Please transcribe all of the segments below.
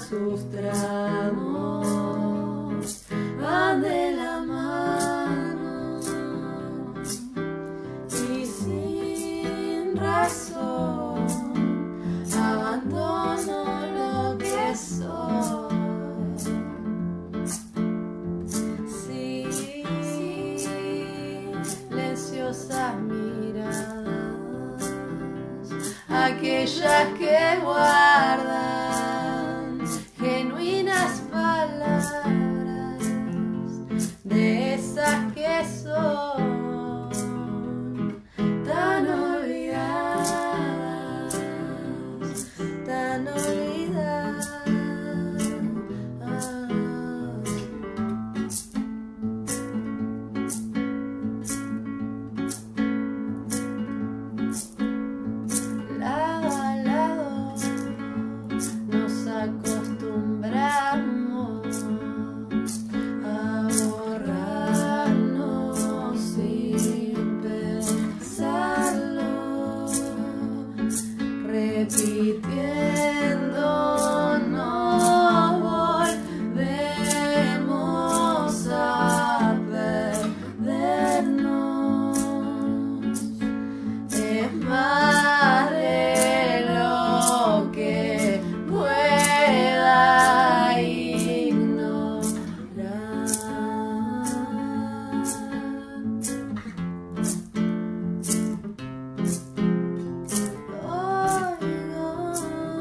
sus tramos van de la mano y sin razón abandono lo que soy. Silenciosas miradas, aquellas que guardan genuinas palabras, de esas que son tan olvidadas, tan olvidadas. Lado a lado nos acostumbramos a borrarnos sin pensarlo, repitiendo nos volvemos a perdernos. Es más de lo que pueda ignorar. Oigo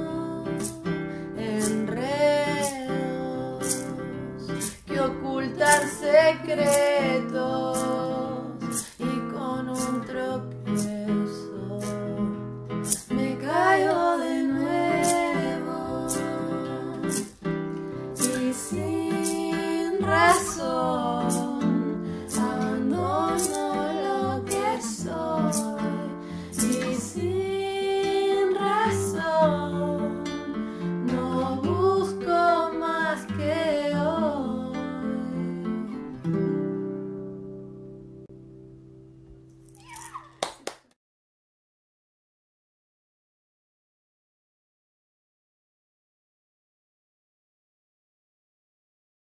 enredos que ocultan secretos y con un tropiezo me caigo de nuevo y sin razón